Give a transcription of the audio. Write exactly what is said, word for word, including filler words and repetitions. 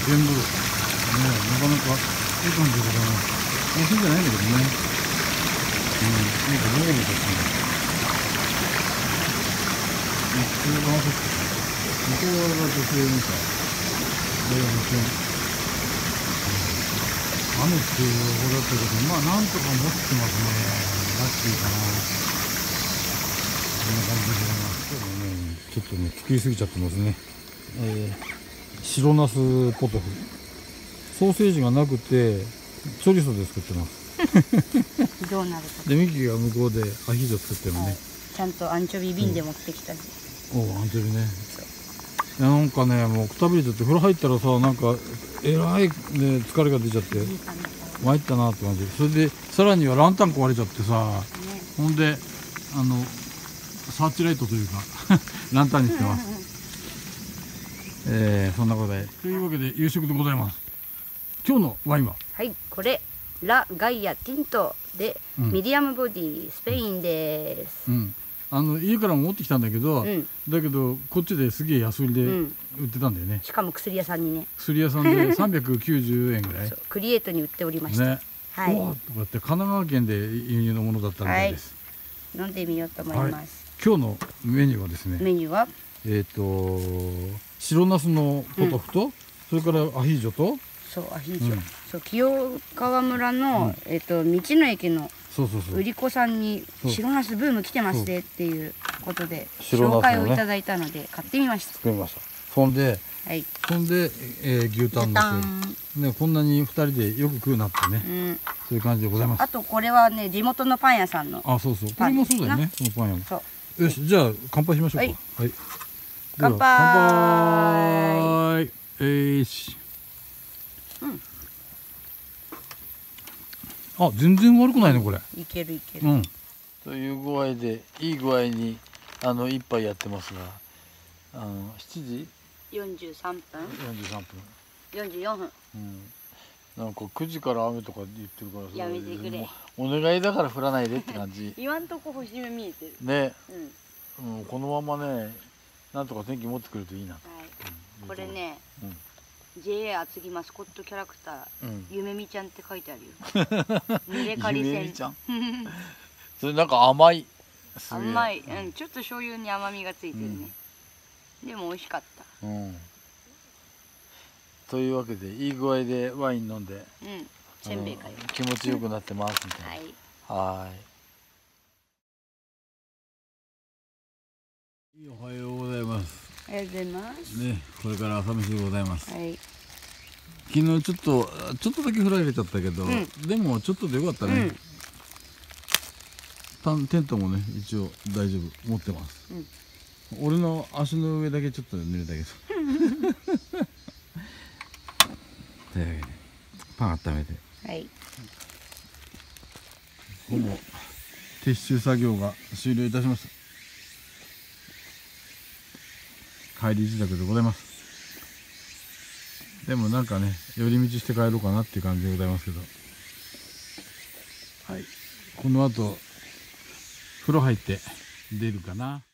全部ね、なかなかいい感じだから美味しいんじゃないんだけどね。うん、なんかボコボコしてる。普通の合わせて向こう側が女性みたい。で、もちろん雨っていう予報だったけど、まあなんとか持ってますね。ラッキーかな。こんな感じでございます。今日もね、ちょっとね、作りすぎちゃってますね。えー、白ナスポトフ。ソーセージがなくて、チョリソで作ってます。 どうなるか。 で、ミキが向こうでアヒージョ作ってるのね、はい。 ちゃんとアンチョビ瓶で持ってきたし。 うん、おう、アンチョビね。いや、なんかね、もうくたびれちゃって、風呂入ったらさ、なんか、えらい、ね、疲れが出ちゃって、参ったなって感じ。それで、さらにはランタン壊れちゃってさ、ね、ほんで、あの、サーチライトというか、ランタンにしてます。えー、そんなことで。というわけで、夕食でございます。今日のワインは、 はい、これ、ラ・ガイア・ティントで、うん、ミディアムボディ、スペインです。 うん、あの家からも持ってきたんだけど、うん、だけどこっちですげえ安売りで売ってたんだよね、うん、 しかも薬屋さんにね、 薬屋さんでさんびゃくきゅうじゅうえんぐらいクリエイトに売っておりましたね。 はい、おーとかって神奈川県で輸入のものだったみたいです。 はい、飲んでみようと思います。はい、 今日のメニューはですね、 メニューはえっと白ナスのポトフと、うん、それからアヒージョと、 そうアヒージョ、うん、そう清川村の、うん、えっと道の駅の売り子さんに白ナスブーム来てますねっていうことで紹介をいただいたので買ってみました。 作りました。そんで、はい、そんで、えー、牛タンナスね、こんなにふたりでよく食うなってね、うん、そういう感じでございます。 あとこれはね、地元のパン屋さんの、 あ、そうそう、これもそうだよね、そのパン屋も。そう、よし、じゃあ乾杯しましょうか。はい、はい、 乾杯。 乾杯。えーし、うん、あ、全然悪くないね、これ。 いけるいける。 うん。という具合で、いい具合に、あの、一杯やってますが。あの、しちじ。 四十三分。 四十三分。 四十四分。 うん。なんか九時から雨とか言ってるからさ。 やめてくれ。 お願いだから降らないでって感じ。 今んとこ星目見えてる。 ね。うん。うん、このままね、なんとか天気持ってくるといいなと。 はい。うん、これね。うん。ジェイエー 厚木マスコットキャラクター、うん、ゆめみちゃんって書いてあるよ。ぬれかりせん。ゆめみちゃん。それなんか甘い。 甘い、うん、ちょっと醤油に甘みがついてるね。うん、でも美味しかった。うん。 というわけで、いい具合でワイン飲んで。うん。 せんべいかよ。 気持ちよくなってますみたいな。はい。はい。おはようございます。 おはようございます。 ね、これから朝飯でございます。はい。昨日ちょっとちょっとだけフライ入れちゃったけど、うん、でもちょっとでよかったね。うん、テントもね一応大丈夫持ってます。うん、俺の足の上だけちょっと濡れたけど。というわけでパン温めて。はい。ほぼ撤収作業が終了いたしました。帰り自宅でございます。でもなんかね、寄り道して帰ろうかなっていう感じでございますけど。はい。この後、風呂入って出るかな。